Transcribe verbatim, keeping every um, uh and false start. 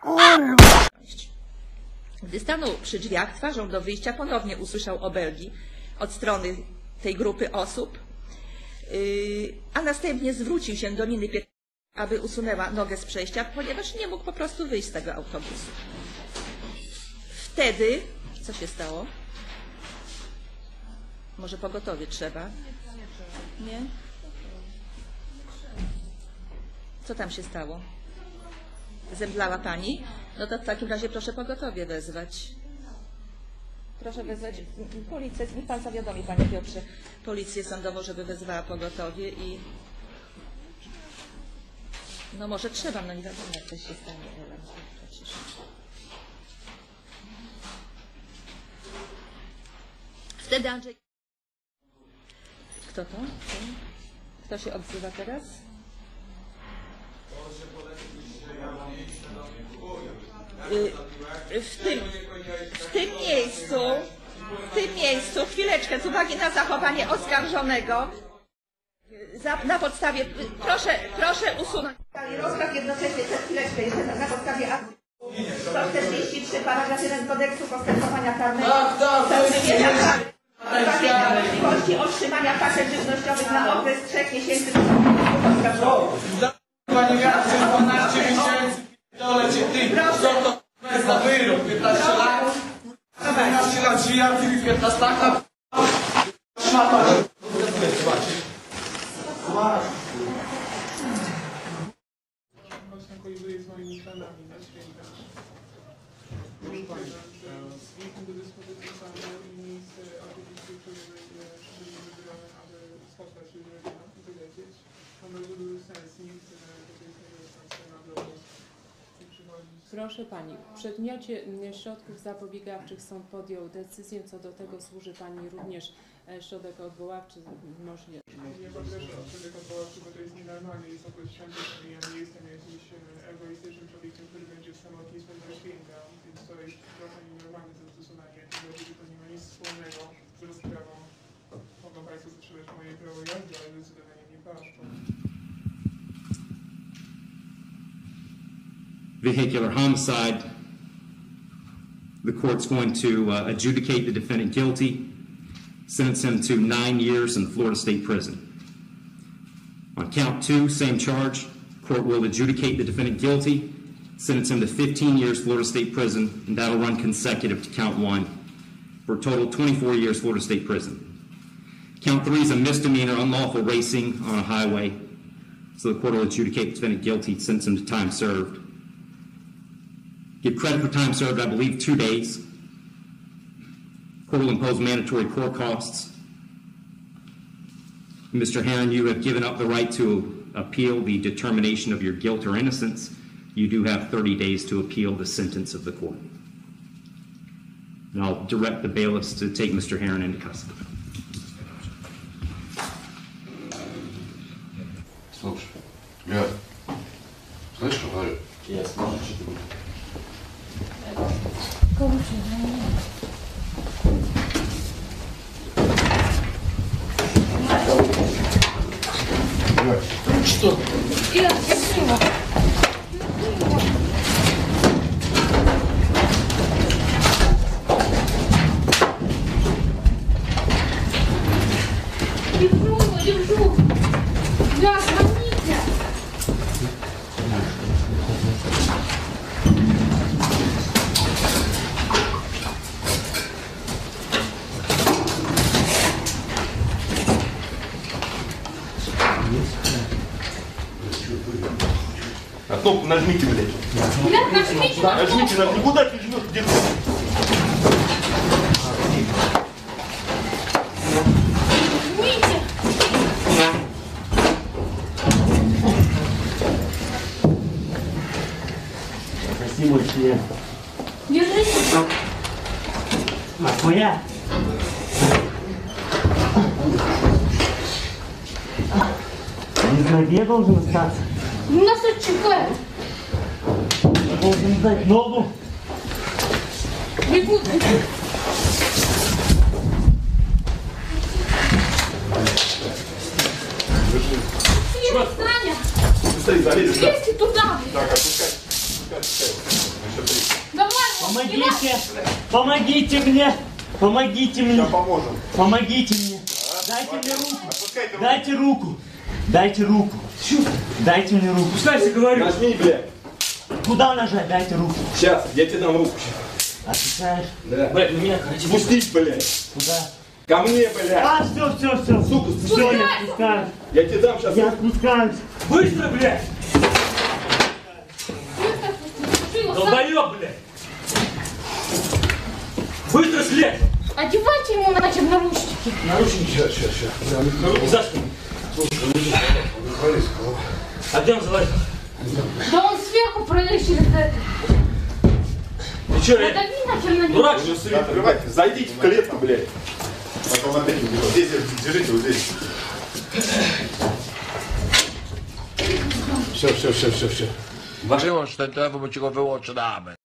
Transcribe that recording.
Kurwa! Gdy stanął przy drzwiach, twarzą do wyjścia ponownie usłyszał obelgi od strony tej grupy osób, yy, a następnie zwrócił się do Niny Pietrowskiej, aby usunęła nogę z przejścia, ponieważ nie mógł po prostu wyjść z tego autobusu. Wtedy, co się stało? Może pogotowie trzeba? Nie? Co tam się stało? Zemdlała pani? No to w takim razie proszę pogotowie wezwać. Proszę wezwać policję. Niech pan zawiadomi, panie Piotrze, policję sądową, żeby wezwała pogotowie i... No może trzeba, no nie wiadomo, jak coś się stanie. Przecież. Wtedy Andrzej... Kto to? Kto się odzywa teraz? W tym, w tym miejscu, w tym miejscu, chwileczkę, z uwagi na zachowanie oskarżonego, za, na podstawie, proszę, proszę usunąć rozkaz jednocześnie, przez chwileczkę, jeszcze na podstawie aktu sto czterdzieści trzy, paragraf jeden kodeksu postępowania karnego, pozbawienia możliwości otrzymania paczek żywnościowych na okres trzech miesięcy do oskarżonego. Pani miała dwanaście miesięcy, dole cię ty, co to jest za wyrok, piętnaście lat, piętnaście lat żyja, ty mi piętnaście lat, szmata, Właśnie koliduje z moimi planami na święta. Proszę Państwa, jestem do dyspozycji sądu i miejsce oczywiście szczególnie wybierane, aby spotkać się z rodziną i wylecieć. To bardzo duży sens, nie chcę tutaj tego stancji na drogę przychodzić. Proszę Pani, w przedmiocie środków zapobiegawczych sąd podjął decyzję, co do tego służy Pani również środek odwoławczy możliwy. Nie poproszę o środek odwoławczy, bo to jest nienormalne, jest okres świąteczny, ja nie jestem jakimś egoistycznym człowiekiem, który będzie samotnie spędzał święta, więc to jest trochę nienormalne zastosowanie, dlatego to nie ma nic wspólnego z rozprawą. Mogą Państwo zatrzymać moje prawo jazdy, ale zdecydowanie nie paszczą. Vehicular homicide. The court's going to uh, adjudicate the defendant guilty, sentence him to nine years in the Florida State Prison. On count two, same charge, court will adjudicate the defendant guilty, sentence him to fifteen years Florida State Prison, and that'll run consecutive to count one, for a total of twenty-four years Florida State Prison. Count three is a misdemeanor, unlawful racing on a highway, so the court will adjudicate the defendant guilty, sentence him to time served. Give credit for time served, I believe, two days. Court will impose mandatory court costs. Mister Herron, you have given up the right to appeal the determination of your guilt or innocence. You do have thirty days to appeal the sentence of the court. And I'll direct the bailiffs to take Mister Herron into custody. Слушай, Галя, слышишь, что говорю? Я слышу. Что? Я красиво. Держу, держу. Да, звоните. А кнопку нажмите, блядь. Блядь, нажмите на кнопку. Нажмите, нажмите. Куда ты жмешь? Где ты? Нажмите. Спасибо тебе. Держите. А моя? Не знаю, где я должен остаться? Нас отчекают. Я должен сдать ногу. Бегут. Саня, Стоит, залезешь. лезьте туда. Так, опускай. Опускай, опускай. Давай, Помогите! Помогите мне! Помогите мне! Сейчас поможем. Помогите мне! Дайте мне руку! Отпускайте руку. Дайте руку! Дайте руку! Дайте мне руку! Пускайся, говорю. Нажми, блядь. Куда нажать? Дайте руку! Сейчас, я тебе дам руку. Отпускаешь? Да. Блядь, на меня хотите? Спустись, блядь. Куда? Ко мне, блядь. А, все, все, все! Сука, Все, я отпускаюсь! я тебе дам сейчас. Я отпускаюсь! Быстро, блядь. Долбоёб, блядь. Быстро слезь. Одевайте ему нахер наручники. Наручники. Сейчас, сейчас, сейчас. За что? А где он залазил? Да он сверху пролез через это. Ты чё, Надави нахер на него. дурак? Открывайте, зайдите в клетку, блядь. Потом опять здесь держите, вот здесь. Все, все, все, все, все. Ważyło, że to było czego wyłączone.